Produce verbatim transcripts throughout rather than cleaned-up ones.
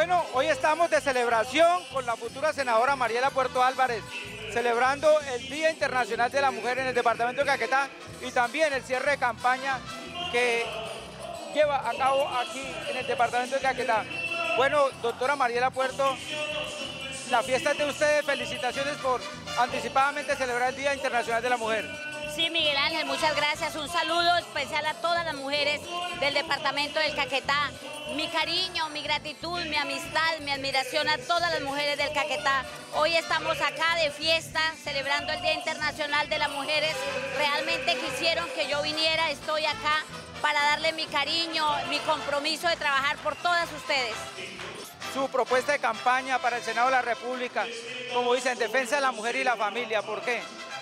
Bueno, hoy estamos de celebración con la futura senadora Mariela Puerto Álvarez, celebrando el Día Internacional de la Mujer en el departamento de Caquetá y también el cierre de campaña que lleva a cabo aquí en el departamento de Caquetá. Bueno, doctora Mariela Puerto, la fiesta es de ustedes, felicitaciones por anticipadamente celebrar el Día Internacional de la Mujer. Sí, Miguel Ángel, muchas gracias. Un saludo especial a todas las mujeres del departamento del Caquetá. Mi cariño, mi gratitud, mi amistad, mi admiración a todas las mujeres del Caquetá. Hoy estamos acá de fiesta, celebrando el Día Internacional de las Mujeres. Realmente quisieron que yo viniera, estoy acá para darle mi cariño, mi compromiso de trabajar por todas ustedes. Su propuesta de campaña para el Senado de la República, como dice, en defensa de la mujer y la familia, ¿por qué?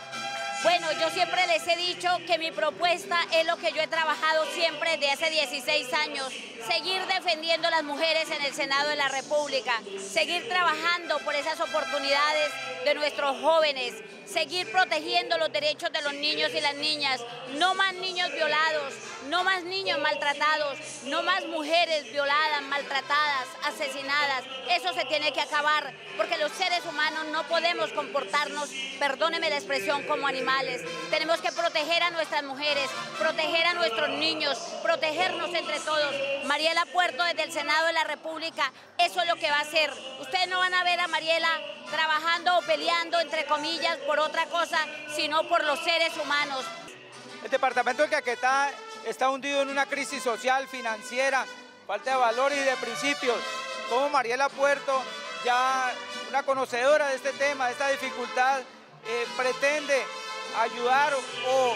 Bueno, yo siempre les he dicho que mi propuesta es lo que yo he trabajado siempre desde hace dieciséis años, seguir defendiendo a las mujeres en el Senado de la República, seguir trabajando por esas oportunidades de nuestros jóvenes, seguir protegiendo los derechos de los niños y las niñas, no más niños violados, no más niños maltratados, no más mujeres violadas, maltratadas, asesinadas. Eso se tiene que acabar, porque los seres humanos no podemos comportarnos, perdóneme la expresión, como animales. Tenemos que proteger a nuestras mujeres, proteger a nuestros niños, protegernos entre todos. Mariela Puerto desde el Senado de la República, eso es lo que va a hacer. Ustedes no van a ver a Mariela trabajando o peleando, entre comillas, por otra cosa, sino por los seres humanos. El departamento de Caquetá está hundido en una crisis social, financiera, falta de valores y de principios. Como Mariela Puerto, ya una conocedora de este tema, de esta dificultad, eh, pretende ayudar o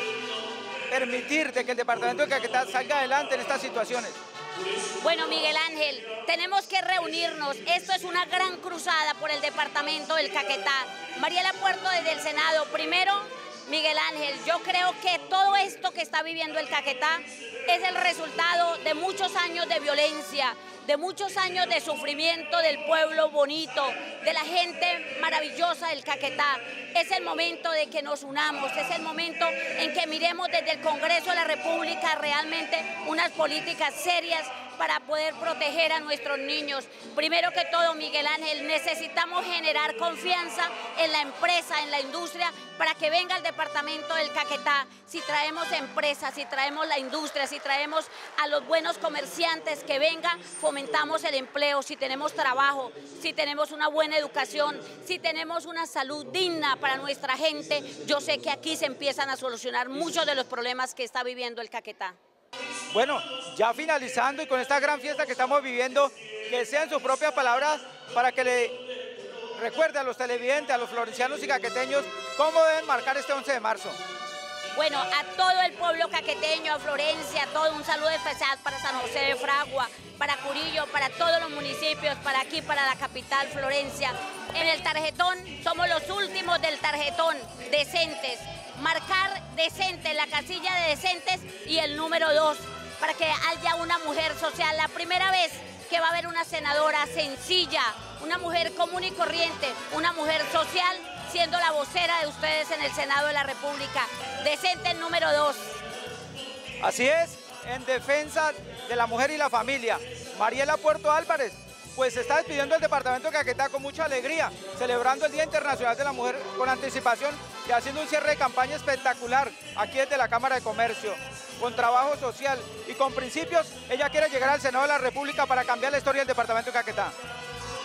permitir de que el departamento de Caquetá salga adelante en estas situaciones. Bueno, Miguel Ángel, tenemos que reunirnos. Esto es una gran cruzada por el departamento del Caquetá. Mariela Puerto desde el Senado. Primero, Miguel Ángel, yo creo que todo esto que está viviendo el Caquetá es el resultado de muchos años de violencia, de muchos años de sufrimiento del pueblo bonito, de la gente maravillosa del Caquetá. Es el momento de que nos unamos, es el momento en que miremos desde el Congreso de la República realmente unas políticas serias para poder proteger a nuestros niños. Primero que todo, Miguel Ángel, necesitamos generar confianza en la empresa, en la industria, para que venga el departamento del Caquetá. Si traemos empresas, si traemos la industria, si traemos a los buenos comerciantes que vengan, fomentamos el empleo, si tenemos trabajo, si tenemos una buena educación, si tenemos una salud digna para nuestra gente, yo sé que aquí se empiezan a solucionar muchos de los problemas que está viviendo el Caquetá. Bueno, ya finalizando y con esta gran fiesta que estamos viviendo, que sean sus propias palabras para que le recuerde a los televidentes, a los florencianos y caqueteños, cómo deben marcar este once de marzo. Bueno, a todo el pueblo caqueteño, a Florencia, a todo un saludo especial para San José de Fragua, para Curillo, para todos los municipios, para aquí, para la capital, Florencia. En el tarjetón, somos los últimos del tarjetón, decentes. Marcar decente, la casilla de decentes y el número dos, para que haya una mujer social. La primera vez que va a haber una senadora sencilla, una mujer común y corriente, una mujer social, siendo la vocera de ustedes en el Senado de la República. Decente el número dos. Así es, en defensa de la mujer y la familia. Mariela Puerto Álvarez, pues se está despidiendo del departamento de Caquetá con mucha alegría, celebrando el Día Internacional de la Mujer con anticipación y haciendo un cierre de campaña espectacular aquí desde la Cámara de Comercio, con trabajo social y con principios. Ella quiere llegar al Senado de la República para cambiar la historia del departamento de Caquetá.